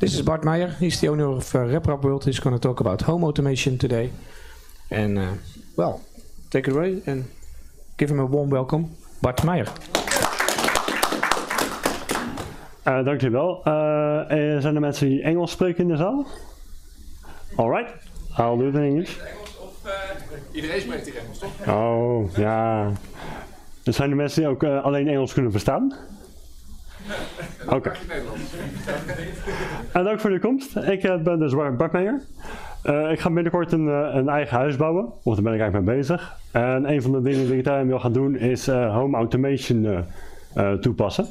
This is Bart Meijer. He's the owner of RepRap World. He's going to talk about home automation today. And, well, take it away and give him a warm welcome. Bart Meijer. Dankjewel. Zijn er mensen die Engels spreken in de zaal? Alright, I'll do it in English. Iedereen spreekt hier Engels, toch? Oh, ja. Er zijn er mensen die ook alleen Engels kunnen verstaan? Oké. Dank voor de komst. Ik ben dus Bart Meijer. Ik ga binnenkort een eigen huis bouwen, of daar ben ik eigenlijk mee bezig. En een van de dingen die ik daarin wil gaan doen is home automation toepassen.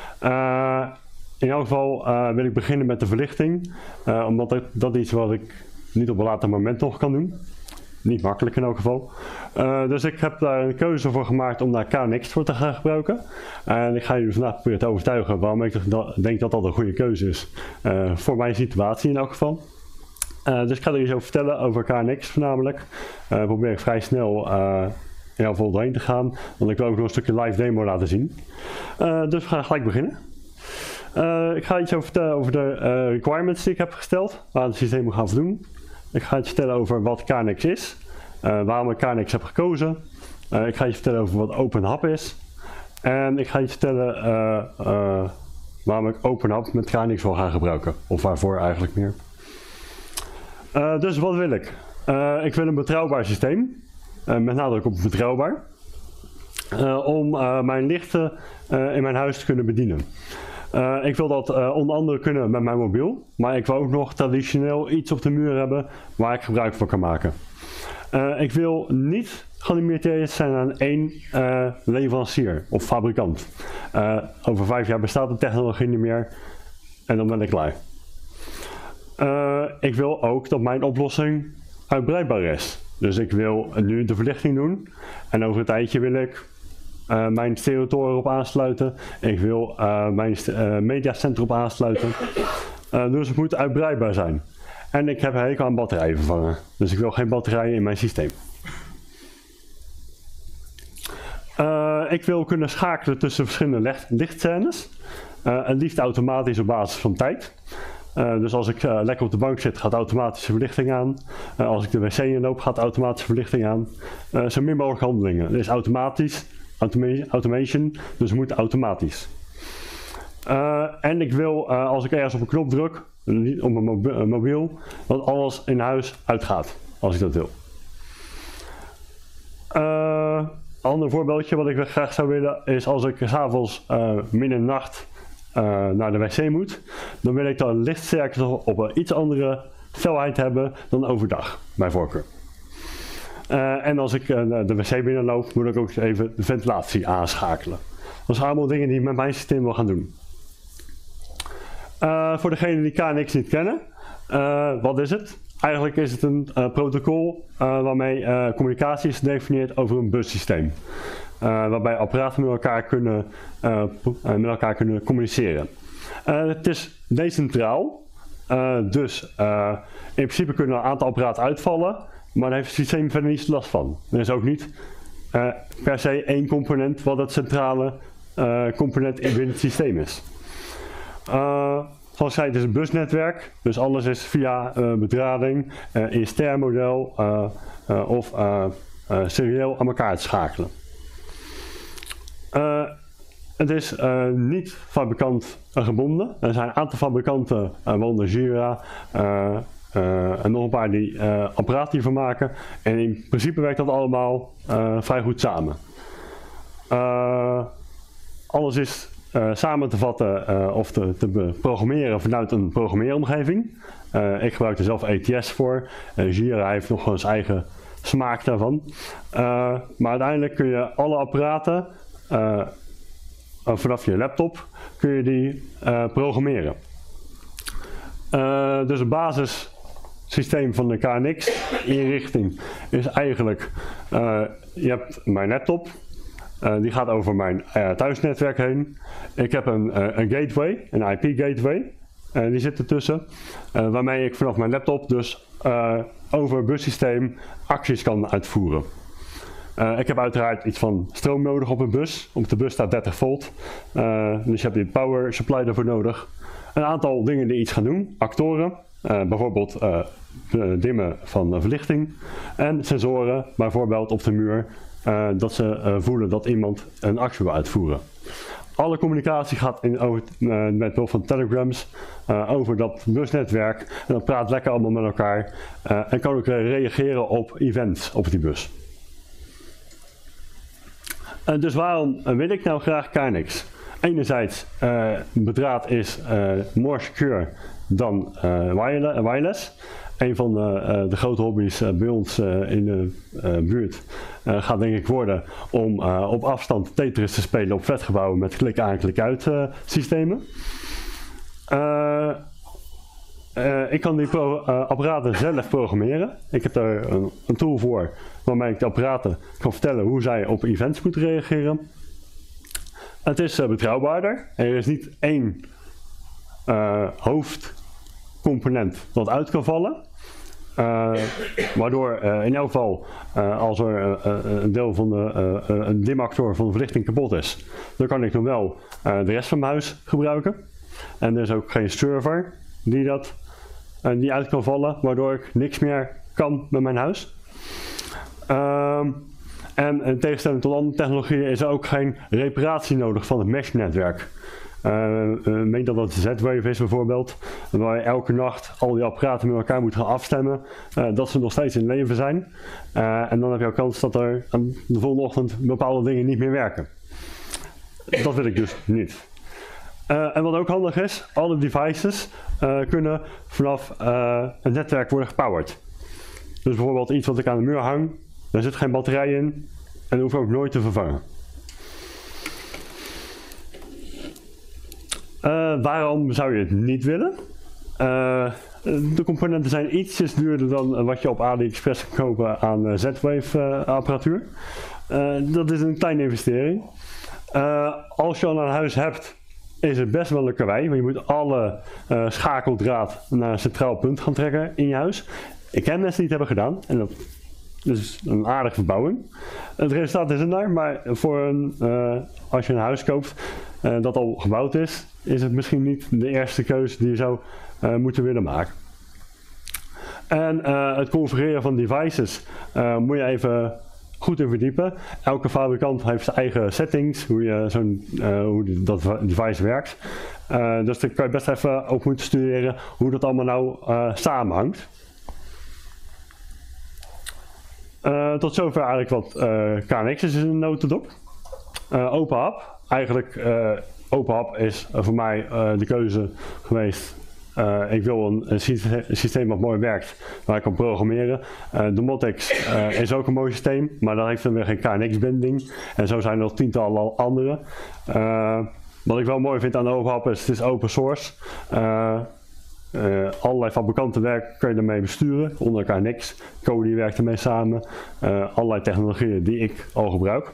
In elk geval wil ik beginnen met de verlichting, omdat dat iets wat ik niet op een later moment nog kan doen. Niet makkelijk in elk geval. Dus ik heb daar een keuze voor gemaakt om daar KNX voor te gaan gebruiken. En ik ga jullie vandaag proberen te overtuigen waarom ik denk dat dat een goede keuze is voor mijn situatie in elk geval. Dus ik ga er iets over vertellen over KNX voornamelijk. Probeer ik vrij snel in elk geval doorheen te gaan, want ik wil ook nog een stukje live demo laten zien. Dus we gaan gelijk beginnen. Ik ga iets over vertellen over de requirements die ik heb gesteld, waar het systeem moet gaan voldoen. Ik ga iets vertellen over wat KNX is, waarom ik KNX heb gekozen. Ik ga iets vertellen over wat OpenHub is. En ik ga iets vertellen waarom ik OpenHub met KNX wil gaan gebruiken, of waarvoor eigenlijk meer. Dus wat wil ik? Ik wil een betrouwbaar systeem, met nadruk op betrouwbaar, om mijn lichten in mijn huis te kunnen bedienen. Ik wil dat onder andere kunnen met mijn mobiel, maar ik wil ook nog traditioneel iets op de muur hebben waar ik gebruik van kan maken. Ik wil niet gelimiteerd zijn aan één leverancier of fabrikant. Over 5 jaar bestaat de technologie niet meer en dan ben ik klaar. Ik wil ook dat mijn oplossing uitbreidbaar is. Dus ik wil nu de verlichting doen en over een tijdje wil ik mijn stereotoren erop aansluiten. Ik wil mijn mediacenter op aansluiten. Dus het moet uitbreidbaar zijn. En ik heb een hekel aan batterijen vervangen. Dus ik wil geen batterijen in mijn systeem. Ik wil kunnen schakelen tussen verschillende lichtscènes. Het liefst automatisch op basis van tijd. Dus als ik lekker op de bank zit, gaat automatische verlichting aan. Als ik de wc inloop, gaat automatische verlichting aan. Zo min mogelijk handelingen. Dus automatisch. Automation, dus het moet automatisch. En ik wil, als ik ergens op een knop druk, op mijn mobiel, dat alles in huis uitgaat, als ik dat wil. Een ander voorbeeldje wat ik graag zou willen, is als ik 's avonds midden in de nacht naar de wc moet, dan wil ik dat een lichtsterkte op een iets andere felheid hebben dan overdag, bij voorkeur. En als ik de wc binnenloop, moet ik ook even de ventilatie aanschakelen. Dat zijn allemaal dingen die ik met mijn systeem wil gaan doen. Voor degenen die KNX niet kennen, wat is het? Eigenlijk is het een protocol waarmee communicatie is gedefinieerd over een bussysteem. Waarbij apparaten met elkaar kunnen communiceren. Het is decentraal, dus in principe kunnen een aantal apparaten uitvallen. Maar daar heeft het systeem verder niet last van. Er is ook niet per se één component wat het centrale component binnen het systeem is. Zoals ik zei, het is een busnetwerk. Dus alles is via bedrading, in stermodel of serieel aan elkaar te schakelen. Het is niet fabrikant gebonden. Er zijn een aantal fabrikanten, waaronder Jira, en nog een paar die apparaten hiervan maken. En in principe werkt dat allemaal vrij goed samen. Alles is samen te vatten of te programmeren vanuit een programmeeromgeving. Ik gebruik er zelf ETS voor. Jira heeft nog gewoon zijn eigen smaak daarvan. Maar uiteindelijk kun je alle apparaten vanaf je laptop kun je die programmeren. Dus de basissysteem van de KNX inrichting is eigenlijk, je hebt mijn laptop, die gaat over mijn thuisnetwerk heen. Ik heb een gateway, een IP gateway, die zit ertussen, waarmee ik vanaf mijn laptop dus over het bussysteem acties kan uitvoeren. Ik heb uiteraard iets van stroom nodig op een bus. Op de bus staat 30 volt, dus je hebt die power supply ervoor nodig. een aantal dingen die iets gaan doen. Actoren, bijvoorbeeld dimmen van verlichting. En sensoren, bijvoorbeeld op de muur, dat ze voelen dat iemand een actie wil uitvoeren. Alle communicatie gaat met behulp van telegrams over dat busnetwerk. En dat praat lekker allemaal met elkaar. En kan ook reageren op events op die bus. Dus waarom wil ik nou graag KNX? Enerzijds, bedraad is more secure dan wireless. Een van de grote hobby's bij ons in de buurt gaat denk ik worden om op afstand Tetris te spelen op flatgebouwen met klik-aan, klik-uit systemen. Ik kan die apparaten zelf programmeren. Ik heb daar een tool voor waarmee ik de apparaten kan vertellen hoe zij op events moeten reageren. Het is betrouwbaarder. Er is niet één hoofdcomponent dat uit kan vallen. Waardoor in elk geval als er een deel van een dimactor van de verlichting kapot is, dan kan ik nog wel de rest van mijn huis gebruiken. En er is ook geen server die uit kan vallen, waardoor ik niks meer kan met mijn huis. En in tegenstelling tot andere technologieën is er ook geen reparatie nodig van het mesh-netwerk. Meen dat Z-Wave is bijvoorbeeld, waar je elke nacht al die apparaten met elkaar moet gaan afstemmen, dat ze nog steeds in leven zijn. En dan heb je ook kans dat er de volgende ochtend bepaalde dingen niet meer werken. Dat wil ik dus niet. En wat ook handig is, alle devices kunnen vanaf het netwerk worden gepowered. Dus bijvoorbeeld iets wat ik aan de muur hang, daar zit geen batterij in en dat hoef ik ook nooit te vervangen. Waarom zou je het niet willen? De componenten zijn ietsjes duurder dan wat je op AliExpress kan kopen aan Z-Wave apparatuur. Dat is een kleine investering. Als je al een huis hebt, is het best wel een karwei, want je moet alle schakeldraad naar een centraal punt gaan trekken in je huis. Ik ken mensen die het hebben gedaan en dat is een aardige verbouwing. Het resultaat is er naar, maar voor als je een huis koopt dat al gebouwd is het misschien niet de eerste keuze die je zou moeten willen maken. En het configureren van devices moet je even goed in verdiepen. Elke fabrikant heeft zijn eigen settings, hoe dat device werkt. Dus daar kan je best even ook moeten studeren hoe dat allemaal nou samenhangt. Tot zover eigenlijk wat KNX is in een notendop. OpenHub. Eigenlijk OpenHub is voor mij de keuze geweest. Ik wil een systeem wat mooi werkt, waar ik kan programmeren. De Motex is ook een mooi systeem, maar dan heeft dan weer geen KNX-binding. En zo zijn er nog tientallen andere. Wat ik wel mooi vind aan OpenHub is, het is open source. Allerlei fabrikanten kun je ermee besturen, onder elkaar niks. Kodi werkt ermee samen. Allerlei technologieën die ik al gebruik.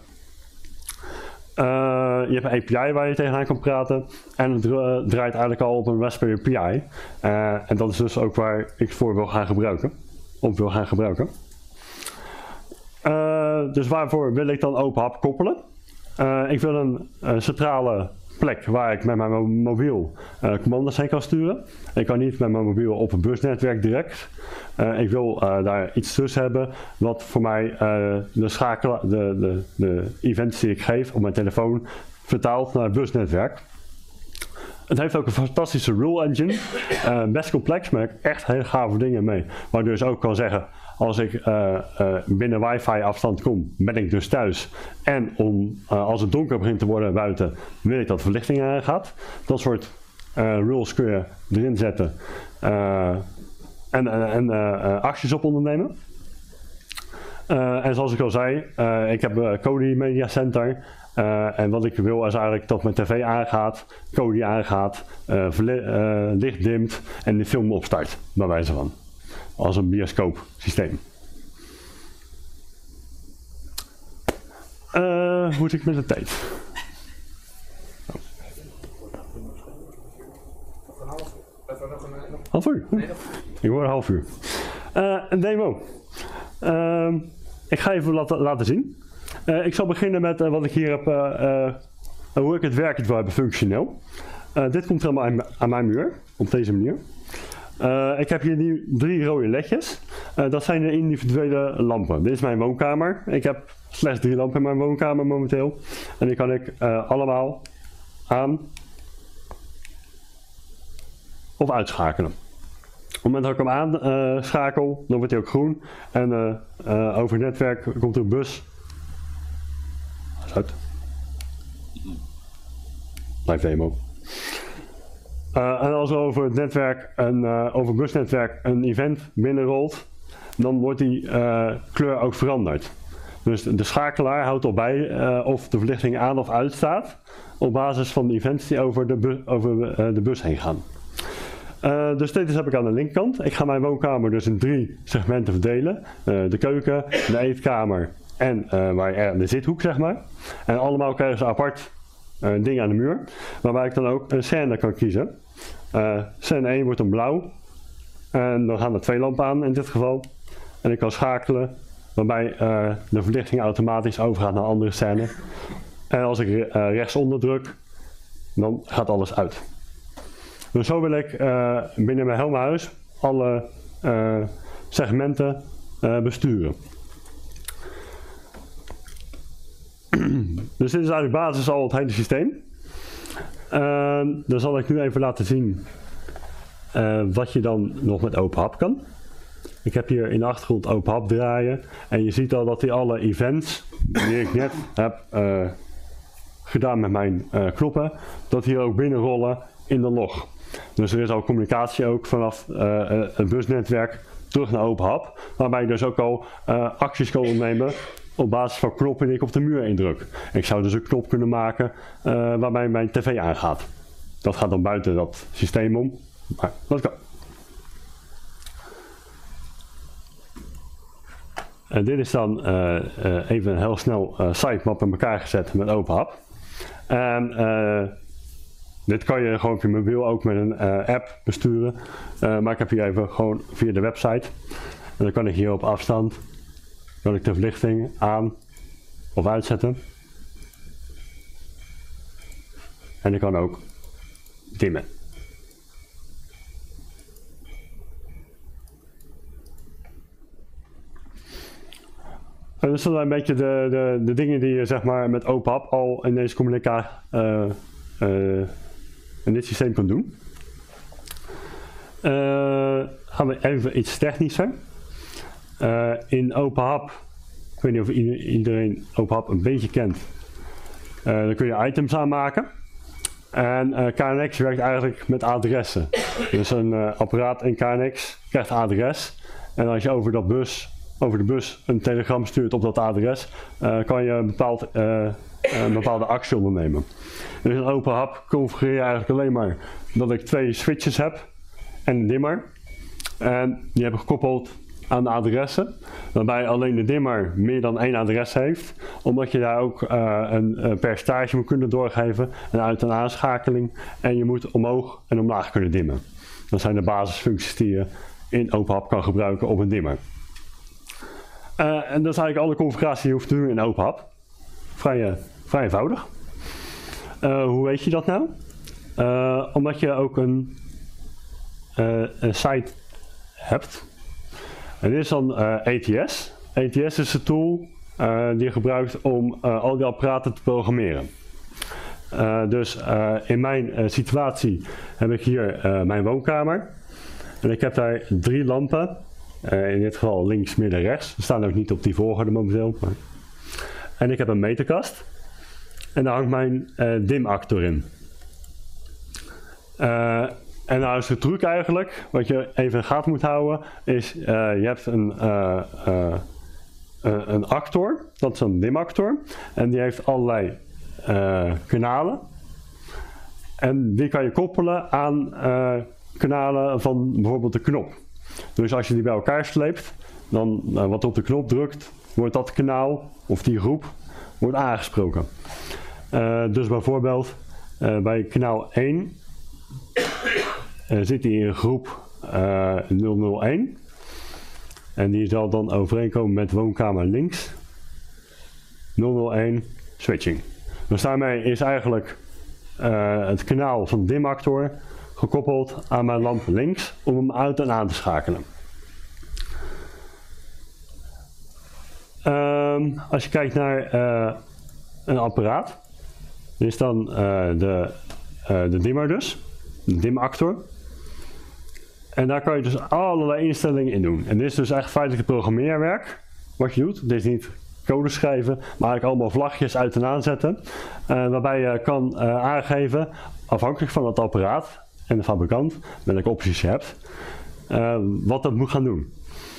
Je hebt een API waar je tegenaan kan praten en het draait eigenlijk al op een Raspberry Pi. En dat is dus ook waar ik het voor wil gaan gebruiken. Dus waarvoor wil ik dan OpenHub koppelen? Ik wil een centrale plek waar ik met mijn mobiel commando's heen kan sturen. Ik kan niet met mijn mobiel op een busnetwerk direct. Ik wil daar iets tussen hebben wat voor mij de events die ik geef op mijn telefoon vertaalt naar het busnetwerk. Het heeft ook een fantastische rule engine. Best complex, maar echt hele gave dingen mee. Waardoor je dus ook kan zeggen, als ik binnen wifi afstand kom, ben ik dus thuis. En als het donker begint te worden buiten, wil ik dat de verlichting aangaat. Dat soort rules kun je erin zetten. En acties op ondernemen. En zoals ik al zei, ik heb Kodi Media Center. En wat ik wil is eigenlijk dat mijn tv aangaat, Kodi aangaat, licht dimt en de film opstart, bij wijze van. Als een bioscoopsysteem. Hoe moet ik met de tijd? Half uur? Ik hoor een half uur. Een demo. Ik ga even laten zien. Ik zal beginnen met wat ik hier heb, hoe ik het werkend wil hebben functioneel. Dit komt helemaal aan mijn muur, op deze manier. Ik heb hier nu 3 rode ledjes. Dat zijn de individuele lampen. Dit is mijn woonkamer. Ik heb slechts 3 lampen in mijn woonkamer momenteel. En die kan ik allemaal aan of uitschakelen. Op het moment dat ik hem aanschakel, dan wordt hij ook groen. En over het netwerk komt er een bus. Uit. Live demo. En als er over het netwerk, over het busnetwerk een event binnenrolt, dan wordt die kleur ook veranderd. Dus de schakelaar houdt al bij of de verlichting aan of uit staat op basis van de events die over de bus heen gaan. Dus dit heb ik aan de linkerkant. Ik ga mijn woonkamer dus in 3 segmenten verdelen. De keuken, de eetkamer en de zithoek, zeg maar. En allemaal krijgen ze apart ding aan de muur, waarbij ik dan ook een scène kan kiezen. Scène 1 wordt dan blauw en dan gaan er 2 lampen aan in dit geval. En ik kan schakelen waarbij de verlichting automatisch overgaat naar een andere scène. En als ik rechtsonder druk, dan gaat alles uit. Dus zo wil ik binnen mijn hele huis alle segmenten besturen. Dus dit is eigenlijk basis al het hele systeem. Dan zal ik nu even laten zien wat je dan nog met OpenHub kan. Ik heb hier in de achtergrond OpenHub draaien en je ziet al dat hij alle events die ik net heb gedaan met mijn knoppen, dat die ook binnenrollen in de log. Dus er is al communicatie ook vanaf het busnetwerk terug naar OpenHub, waarbij je dus ook al acties kan ondernemen op basis van knoppen die ik op de muur indruk. Ik zou dus een knop kunnen maken waarbij mijn tv aangaat. Dat gaat dan buiten dat systeem om, maar dat kan. Dit is dan even heel snel sitemap in elkaar gezet met OpenHub. En dit kan je gewoon op je mobiel ook met een app besturen. Maar ik heb hier even gewoon via de website. En dan kan ik hier op afstand kan ik de verlichting aan of uitzetten. En ik kan ook dimmen. En dus dat zijn een beetje de dingen die je zeg maar met OpenHub al in deze communicatie in dit systeem kan doen. Gaan we even iets technischer. In OpenHub, ik weet niet of iedereen OpenHub een beetje kent, dan kun je items aanmaken. En KNX werkt eigenlijk met adressen. Dus een apparaat in KNX krijgt adres. En als je over de bus een telegram stuurt op dat adres, kan je een bepaalde actie ondernemen. Dus in OpenHub configureer je eigenlijk alleen maar dat ik 2 switches heb en een dimmer. En die hebben gekoppeld aan de adressen, waarbij alleen de dimmer meer dan 1 adres heeft, omdat je daar ook een percentage moet kunnen doorgeven, een uit- en aanschakeling, en je moet omhoog en omlaag kunnen dimmen. Dat zijn de basisfuncties die je in OpenHub kan gebruiken op een dimmer. En dat is eigenlijk alle configuratie die je hoeft te doen in OpenHub. Vrij eenvoudig. Hoe weet je dat nou? Omdat je ook een site hebt. En dit is dan ATS. ATS is de tool die je gebruikt om al die apparaten te programmeren. Dus in mijn situatie heb ik hier mijn woonkamer. En ik heb daar 3 lampen. In dit geval links, midden, rechts. We staan ook niet op die volgorde momenteel. Maar... En ik heb een meterkast. En daar hangt mijn dimactor in. En nou is de truc eigenlijk, wat je even in de gaten moet houden, is je hebt een actor, dat is een dimactor. En die heeft allerlei kanalen. En die kan je koppelen aan kanalen van bijvoorbeeld de knop. Dus als je die bij elkaar sleept, dan wat op de knop drukt, wordt dat kanaal of die groep wordt aangesproken. Dus bijvoorbeeld bij kanaal 1 zit hij in groep 001 en die zal dan overeenkomen met woonkamer links 001 switching. Dus daarmee is eigenlijk het kanaal van de dimactor gekoppeld aan mijn lamp links om hem uit en aan te schakelen. Als je kijkt naar een apparaat, dit is dan de dimmer dus, de dimactor. En daar kan je dus allerlei instellingen in doen. En dit is dus echt feitelijk programmeerwerk wat je doet. Dit is niet code schrijven, maar eigenlijk allemaal vlagjes uit en aanzetten. Waarbij je kan aangeven, afhankelijk van het apparaat en de fabrikant, welke opties je hebt, wat dat moet gaan doen.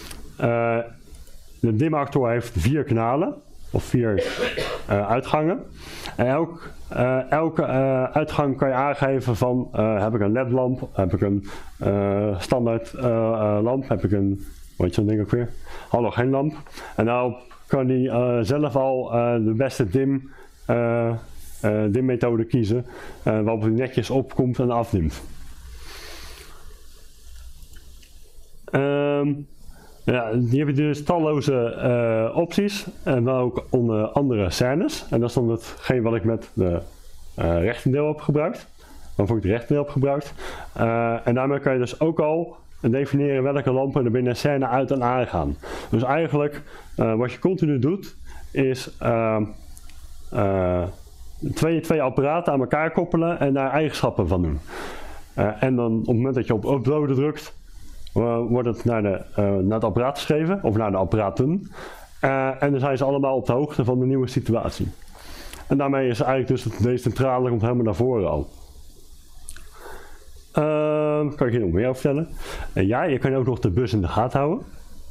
De dimactor heeft 4 kanalen, of 4 uitgangen. En elke uitgang kan je aangeven van, heb ik een LED-lamp, heb ik een standaard lamp, heb ik een, wat is zo'n ding ook weer, halogeenlamp. En nou kan die zelf al de beste dimmethode kiezen, waarop hij netjes opkomt en afdimt. Ja, hier heb je dus talloze opties en dan ook onder andere scènes. En dat is dan hetgeen wat ik met de rechtendeel heb gebruikt. Waarvoor ik de rechtendeel heb gebruikt. En daarmee kan je dus ook al definiëren welke lampen er binnen een scène uit en aan gaan. Dus eigenlijk wat je continu doet is twee apparaten aan elkaar koppelen en daar eigenschappen van doen. En dan op het moment dat je op uploaden drukt, wordt het naar het apparaat geschreven, of naar de apparaten. En dan zijn ze allemaal op de hoogte van de nieuwe situatie. En daarmee is eigenlijk dus het decentrale komt helemaal naar voren al. Kan ik hier nog meer over vertellen? Ja, je kan ook nog de bus in de gaten houden.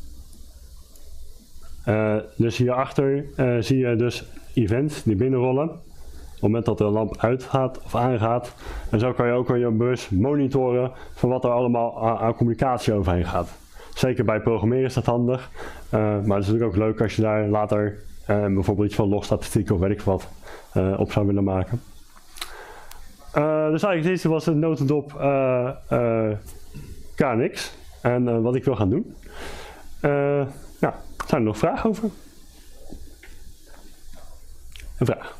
Dus hierachter zie je dus events die binnenrollen. Op het moment dat de lamp uitgaat of aangaat. En zo kan je ook aan je bus monitoren van wat er allemaal aan communicatie overheen gaat. Zeker bij programmeren is dat handig. Maar het is natuurlijk ook leuk als je daar later bijvoorbeeld iets van logstatistieken of weet ik wat op zou willen maken. Dus eigenlijk deze was een notendop KNX en wat ik wil gaan doen. Ja, zijn er nog vragen over? Een vraag.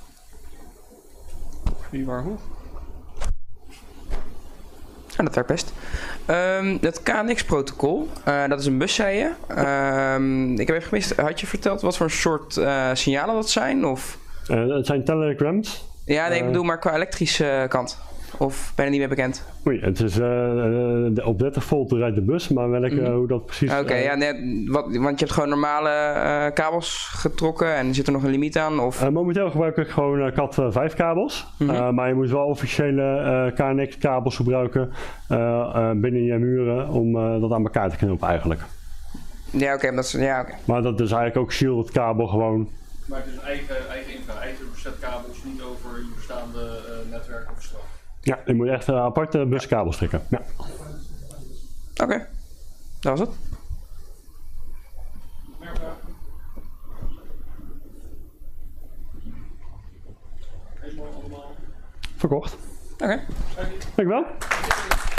Wie, waar, hoe? Ja, dat werkt best. Het KNX-protocol, dat is een bus, zei je. Ik heb even gemist, had je verteld wat voor soort signalen dat zijn? Of? Het zijn telegrams. Ja, nee, ik bedoel maar qua elektrische kant. Of ben je er niet mee bekend? Oei, het is op 30 volt rijdt de bus, maar hoe dat precies... Oké, ja, want je hebt gewoon normale kabels getrokken en zit er nog een limiet aan? Of? Momenteel gebruik ik gewoon Cat5 kabels, maar je moet wel officiële KNX kabels gebruiken binnen je muren om dat aan elkaar te knopen eigenlijk. Ja, oké. Maar dat is eigenlijk ook shielded kabel gewoon. Maar het is een eigen infra, eigen verzetkabels, niet over je bestaande netwerk of stroom. Ja, je moet echt aparte buskabels trekken. Ja. Oké, dat was het. Meer vragen? Helemaal allemaal. Verkocht. Oké. Dankjewel.